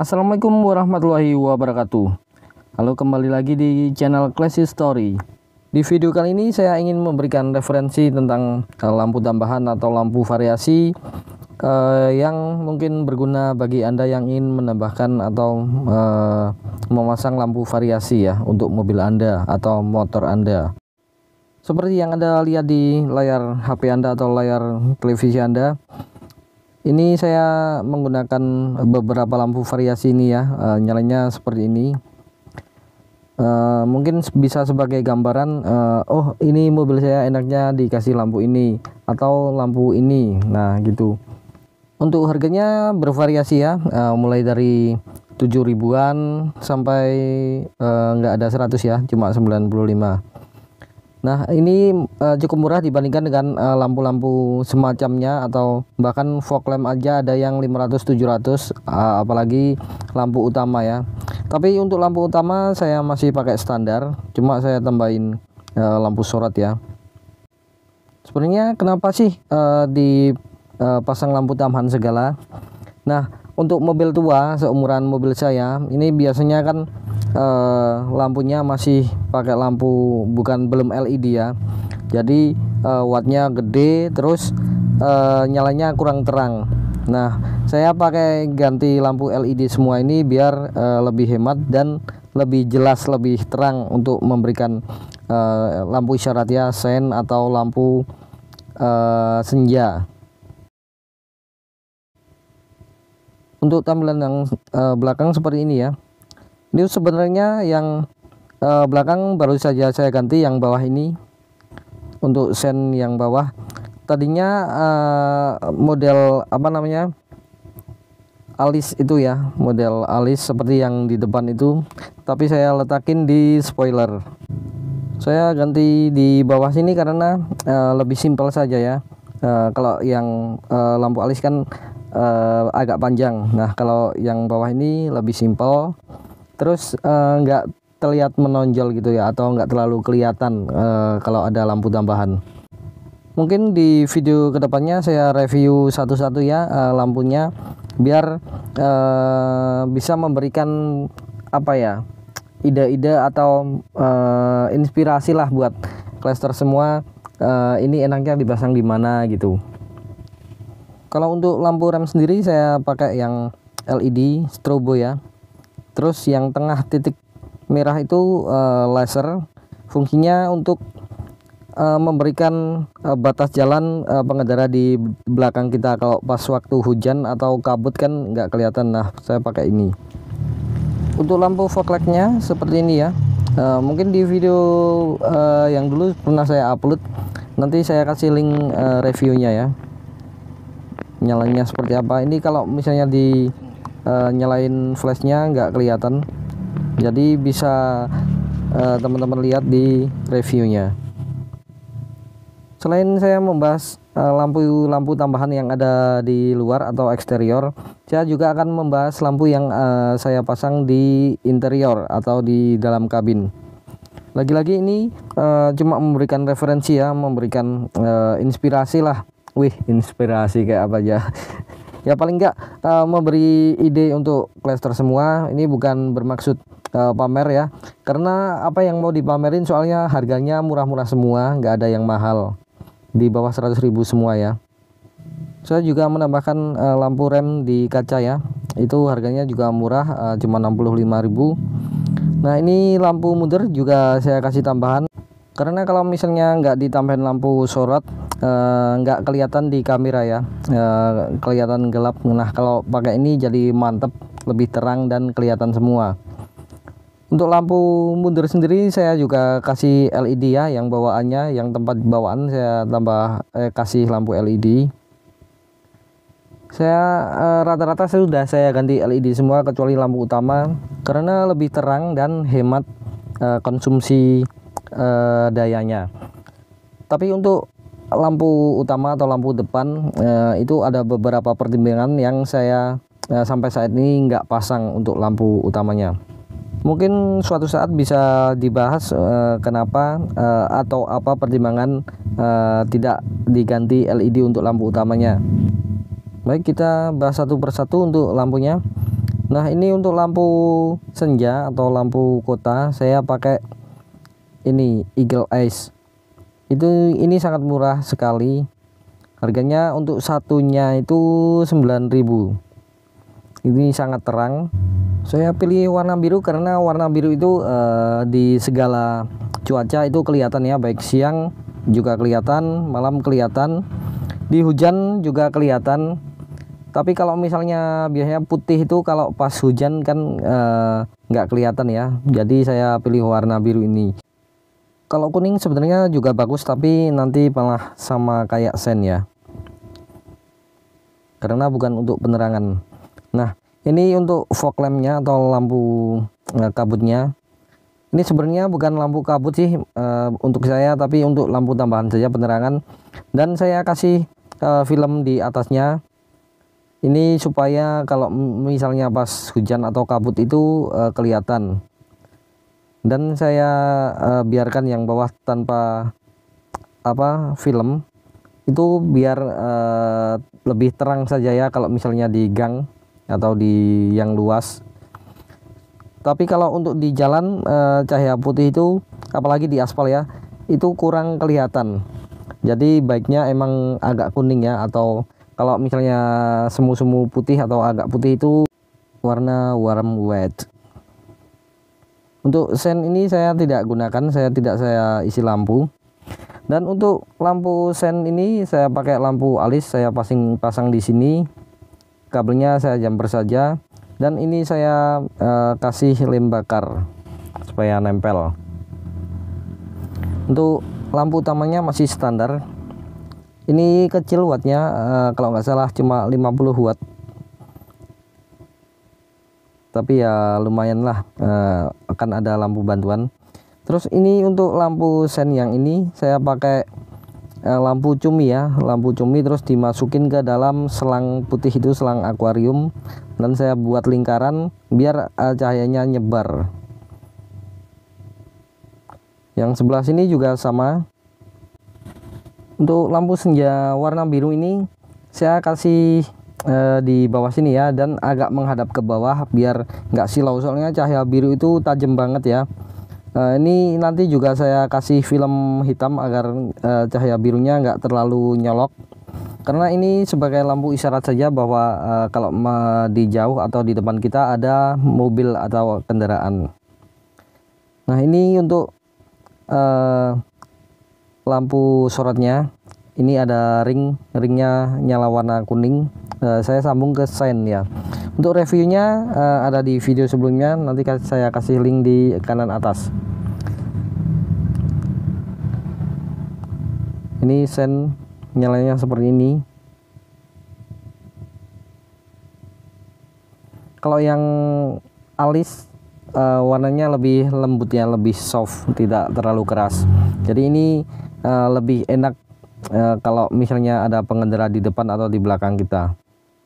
Assalamualaikum warahmatullahi wabarakatuh. Halo, kembali lagi di channel Classy Story. Di video kali ini saya ingin memberikan referensi tentang lampu tambahan atau lampu variasi yang mungkin berguna bagi Anda yang ingin menambahkan atau memasang lampu variasi ya untuk mobil Anda atau motor Anda. Seperti yang Anda lihat di layar HP Anda atau layar televisi Anda, ini saya menggunakan beberapa lampu variasi ini ya, nyalanya seperti ini. Mungkin bisa sebagai gambaran, oh ini mobil saya enaknya dikasih lampu ini atau lampu ini, nah gitu. Untuk harganya bervariasi ya, mulai dari 7 ribuan sampai nggak ada 100 ya, cuma 95. Nah ini cukup murah dibandingkan dengan lampu-lampu semacamnya, atau bahkan fog lamp aja ada yang 500-700, apalagi lampu utama ya. Tapi untuk lampu utama saya masih pakai standar, cuma saya tambahin lampu sorot ya. Sebenarnya kenapa sih dipasang lampu tambahan segala? Nah untuk mobil tua seumuran mobil saya ini biasanya kan lampunya masih pakai lampu belum LED ya, jadi wattnya gede, terus nyalanya kurang terang. Nah saya pakai ganti lampu LED semua ini biar lebih hemat dan lebih jelas, lebih terang untuk memberikan lampu isyarat ya, sen atau lampu senja. Untuk tampilan yang belakang seperti ini ya. Ini sebenarnya yang belakang baru saja saya ganti, yang bawah ini untuk sen yang bawah. Tadinya model apa namanya, alis itu ya, model alis seperti yang di depan itu, tapi saya letakin di spoiler. Saya ganti di bawah sini karena lebih simpel saja ya. Kalau yang lampu alis kan agak panjang. Nah kalau yang bawah ini lebih simpel, terus nggak terlihat menonjol gitu ya, atau nggak terlalu kelihatan kalau ada lampu tambahan. Mungkin di video kedepannya saya review satu-satu ya lampunya, biar bisa memberikan apa ya, ide-ide atau inspirasi lah buat cluster semua, ini enaknya dipasang di mana gitu. Kalau untuk lampu rem sendiri saya pakai yang LED strobo ya. Terus yang tengah titik merah itu laser, fungsinya untuk memberikan batas jalan pengendara di belakang kita kalau pas waktu hujan atau kabut kan nggak kelihatan. Nah saya pakai ini. Untuk lampu fog light-nya seperti ini ya. Mungkin di video yang dulu pernah saya upload, nanti saya kasih link reviewnya ya, nyalanya seperti apa. Ini kalau misalnya di nyalain flashnya nggak kelihatan, jadi bisa teman-teman lihat di reviewnya. Selain saya membahas lampu tambahan yang ada di luar atau eksterior, saya juga akan membahas lampu yang saya pasang di interior atau di dalam kabin. Lagi-lagi ini cuma memberikan referensi ya, memberikan inspirasi lah. Wih, inspirasi kayak apa aja. Ya paling enggak memberi ide untuk cluster semua. Ini bukan bermaksud pamer ya, karena apa yang mau dipamerin soalnya harganya murah-murah semua, nggak ada yang mahal, di bawah 100 ribu semua ya. Saya juga menambahkan lampu rem di kaca ya, itu harganya juga murah, cuma 65 ribu. Nah ini lampu mundur juga saya kasih tambahan, karena kalau misalnya nggak ditambahin lampu sorot nggak kelihatan di kamera ya, kelihatan gelap. Nah kalau pakai ini jadi mantep, lebih terang dan kelihatan semua. Untuk lampu mundur sendiri saya juga kasih LED ya, yang bawaannya, yang tempat bawaan saya tambah kasih lampu LED. Saya rata-rata sudah saya ganti LED semua kecuali lampu utama, karena lebih terang dan hemat konsumsi dayanya. Tapi untuk lampu utama atau lampu depan itu ada beberapa pertimbangan yang saya sampai saat ini nggak pasang untuk lampu utamanya. Mungkin suatu saat bisa dibahas kenapa atau apa pertimbangan tidak diganti LED untuk lampu utamanya. Baik, kita bahas satu persatu untuk lampunya. Nah, ini untuk lampu senja atau lampu kota saya pakai ini Eagle Eyes. Ini sangat murah sekali. Harganya untuk satunya itu 9.000. Ini sangat terang. Saya pilih warna biru karena warna biru itu di segala cuaca itu kelihatan ya, baik siang juga kelihatan, malam kelihatan, di hujan juga kelihatan. Tapi kalau misalnya biasanya putih itu kalau pas hujan kan nggak kelihatan ya. Jadi saya pilih warna biru ini. Kalau kuning sebenarnya juga bagus, tapi nanti malah sama kayak sen ya, karena bukan untuk penerangan. Nah, ini untuk fog lampnya atau lampu kabutnya. Ini sebenarnya bukan lampu kabut sih untuk saya, tapi untuk lampu tambahan saja penerangan. Dan saya kasih film di atasnya. Ini supaya kalau misalnya pas hujan atau kabut itu kelihatan. Dan saya biarkan yang bawah tanpa film itu biar lebih terang saja ya kalau misalnya di gang atau di yang luas. Tapi kalau untuk di jalan cahaya putih itu apalagi di aspal ya, itu kurang kelihatan. Jadi baiknya emang agak kuning ya, atau kalau misalnya semu-semu putih atau agak putih itu warna warm white. Untuk sen ini saya tidak gunakan, saya isi lampu. Dan untuk lampu sen ini saya pakai lampu alis, saya pasang di sini. Kabelnya saya jumper saja. Dan ini saya kasih lem bakar supaya nempel. Untuk lampu utamanya masih standar. Ini kecil wattnya, kalau nggak salah cuma 50 watt. Tapi ya lumayan lah, akan ada lampu bantuan. Terus ini untuk lampu sen yang ini saya pakai lampu cumi ya, lampu cumi terus dimasukin ke dalam selang putih itu, selang akuarium, dan saya buat lingkaran biar cahayanya nyebar. Yang sebelah sini juga sama. Untuk lampu senja warna biru ini saya kasih di bawah sini ya, dan agak menghadap ke bawah biar nggak silau, soalnya cahaya biru itu tajam banget ya. Ini nanti juga saya kasih film hitam agar cahaya birunya nggak terlalu nyolok, karena ini sebagai lampu isyarat saja bahwa kalau di jauh atau di depan kita ada mobil atau kendaraan. Nah, ini untuk lampu sorotnya. Ini ada ringnya nyala warna kuning. Saya sambung ke sen ya. Untuk reviewnya ada di video sebelumnya, nanti saya kasih link di kanan atas. Ini sen nyalanya seperti ini. Kalau yang alis warnanya lebih lembut ya, lebih soft, tidak terlalu keras. Jadi ini lebih enak kalau misalnya ada pengendara di depan atau di belakang kita.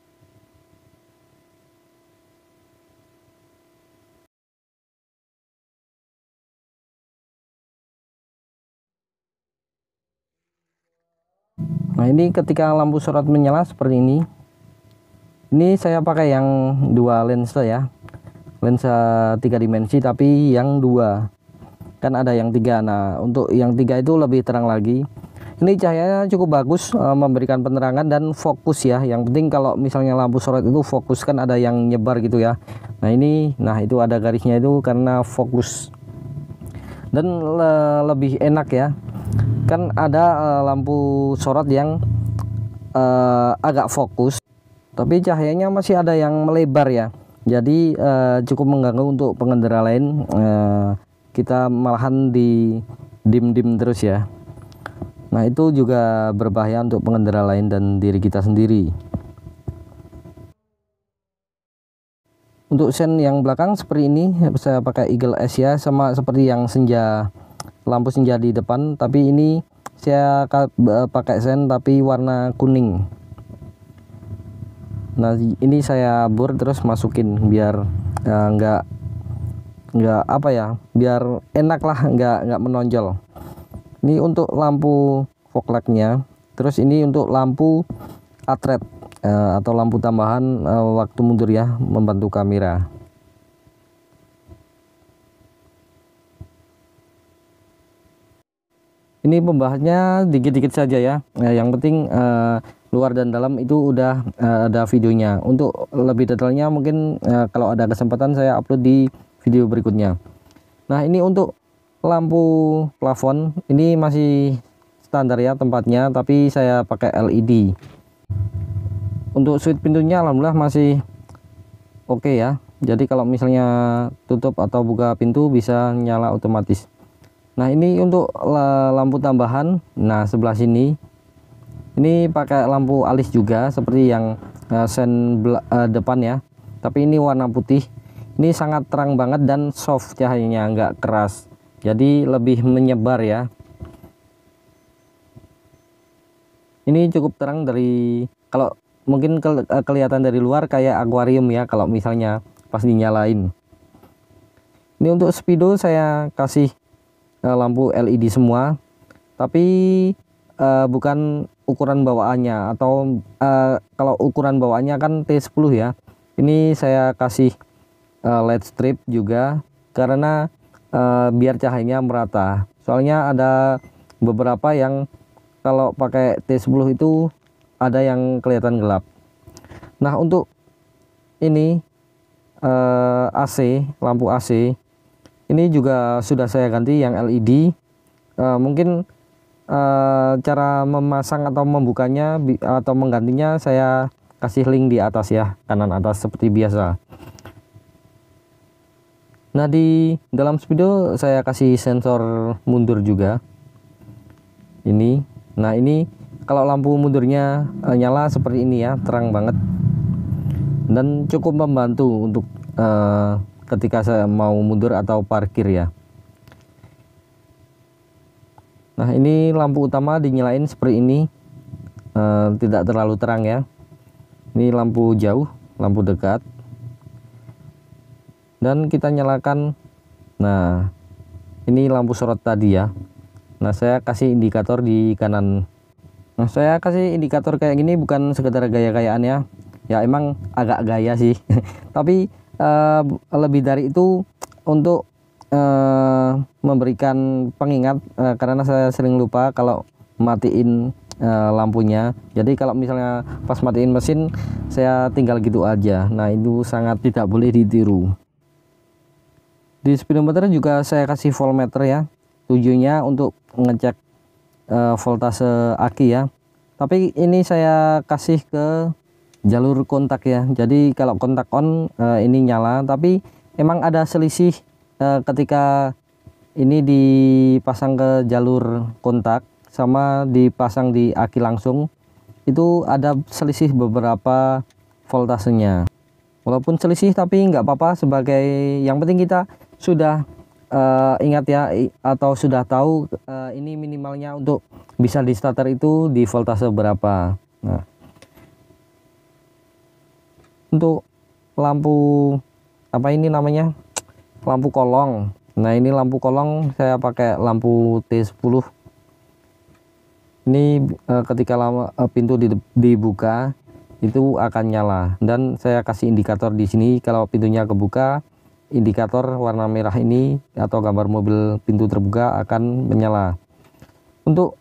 Nah, ini ketika lampu sorot menyala seperti ini. Ini saya pakai yang dua lensa ya, lensa 3 dimensi tapi yang 2, kan ada yang 3. Nah, untuk yang 3 itu lebih terang lagi. Ini cahayanya cukup bagus, memberikan penerangan dan fokus ya. Yang penting kalau misalnya lampu sorot itu fokus, kan ada yang nyebar gitu ya. Nah, itu ada garisnya itu karena fokus. Dan lebih enak ya. Kan ada lampu sorot yang agak fokus, tapi cahayanya masih ada yang melebar ya. Jadi cukup mengganggu untuk pengendara lain. Kita malahan di dim terus ya. Nah, itu juga berbahaya untuk pengendara lain dan diri kita sendiri. Untuk sen yang belakang seperti ini saya pakai Eagle Eyes ya, sama seperti yang lampu senja di depan, tapi ini saya pakai sen tapi warna kuning. Nah, ini saya bor terus masukin biar nggak biar enak lah, nggak menonjol. Ini untuk lampu fog light-nya. Terus ini untuk lampu atret. atau lampu tambahan waktu mundur ya, membantu kamera. Ini pembahasnya dikit-dikit saja ya. Yang penting luar dan dalam itu udah ada videonya. Untuk lebih detailnya mungkin kalau ada kesempatan saya upload di video berikutnya. Nah, ini untuk lampu plafon ini masih standar ya tempatnya, tapi saya pakai LED. Untuk switch pintunya alhamdulillah masih oke ya. Jadi kalau misalnya tutup atau buka pintu bisa nyala otomatis. Nah, ini untuk lampu tambahan. Nah, sebelah sini ini pakai lampu alis juga seperti yang sen depan ya, tapi ini warna putih. Ini sangat terang banget dan soft cahayanya, nggak keras, jadi lebih menyebar ya. Ini cukup terang dari, kalau mungkin kelihatan dari luar kayak akuarium ya kalau misalnya pas dinyalain. Ini untuk speedo saya kasih lampu LED semua, tapi bukan ukuran bawaannya, atau kalau ukuran bawaannya kan T10 ya. Ini saya kasih LED strip juga karena biar cahayanya merata. Soalnya ada beberapa yang kalau pakai T10 itu ada yang kelihatan gelap. Nah, untuk ini AC, lampu AC ini juga sudah saya ganti yang LED. Mungkin cara memasang atau membukanya atau menggantinya saya kasih link di atas ya, kanan atas seperti biasa. Nah, di dalam speedo saya kasih sensor mundur juga ini. Nah, ini kalau lampu mundurnya nyala seperti ini ya, terang banget dan cukup membantu untuk ketika saya mau mundur atau parkir ya. Nah, ini lampu utama dinyalain seperti ini, tidak terlalu terang ya. Ini lampu jauh, lampu dekat, dan kita nyalakan. Nah, ini lampu sorot tadi ya. Nah, saya kasih indikator di kanan. Nah, saya kasih indikator kayak gini bukan sekedar gaya-gayaan ya. Ya emang agak gaya sih tapi lebih dari itu untuk memberikan pengingat, karena saya sering lupa kalau matiin lampunya. Jadi kalau misalnya pas matiin mesin saya tinggal gitu aja. Nah, itu sangat tidak boleh ditiru. Di speedometer juga saya kasih voltmeter ya, tujuannya untuk ngecek voltase aki ya. Tapi ini saya kasih ke jalur kontak ya. Jadi kalau kontak on ini nyala, tapi emang ada selisih ketika ini dipasang ke jalur kontak sama dipasang di aki langsung, itu ada selisih beberapa voltasenya. Walaupun selisih tapi nggak apa-apa, sebagai yang penting kita sudah ingat ya, atau sudah tahu ini minimalnya untuk bisa di starter itu di voltase berapa. Nah, untuk lampu apa ini namanya, lampu kolong. Nah, ini lampu kolong saya pakai lampu T10. Ini ketika pintu dibuka itu akan nyala, dan saya kasih indikator di sini kalau pintunya kebuka, indikator warna merah ini atau gambar mobil pintu terbuka akan menyala. Untuk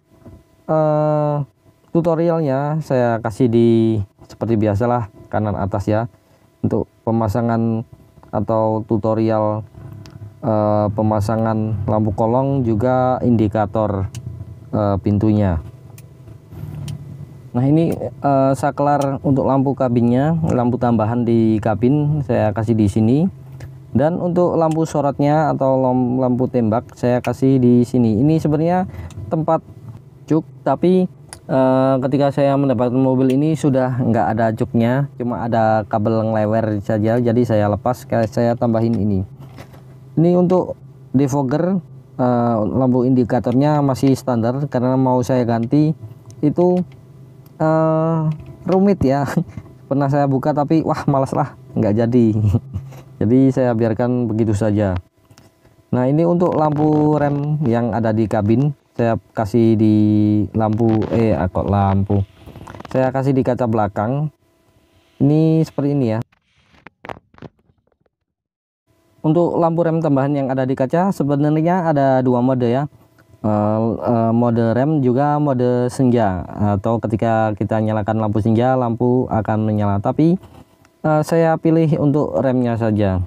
tutorialnya saya kasih di seperti biasalah kanan atas ya. Untuk pemasangan atau tutorial pemasangan lampu kolong juga indikator pintunya. Nah, ini saklar untuk lampu kabinnya, lampu tambahan di kabin saya kasih di sini. Dan untuk lampu sorotnya atau lampu tembak saya kasih di sini. Ini sebenarnya tempat cuk, tapi ketika saya mendapatkan mobil ini sudah nggak ada cuknya, cuma ada kabel ngelewer saja, jadi saya lepas, saya tambahin ini. Ini untuk defogger, lampu indikatornya masih standar karena mau saya ganti itu rumit ya. Pernah saya buka tapi wah malas lah, nggak jadi jadi saya biarkan begitu saja. Nah, ini untuk lampu rem yang ada di kabin saya kasih di lampu saya kasih di kaca belakang. Ini seperti ini ya. Untuk lampu rem tambahan yang ada di kaca sebenarnya ada dua mode ya. Mode rem juga mode senja, atau ketika kita nyalakan lampu senja lampu akan menyala, tapi saya pilih untuk remnya saja.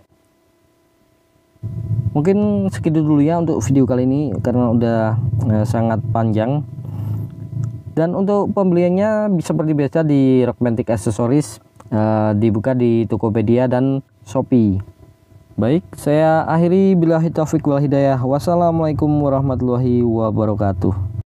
Mungkin segitu dulu ya untuk video kali ini karena udah sangat panjang. Dan untuk pembeliannya seperti biasa di Rockmantic Accessories, dibuka di Tokopedia dan Shopee. Baik, saya akhiri billahi taufik wal hidayah. Wassalamualaikum warahmatullahi wabarakatuh.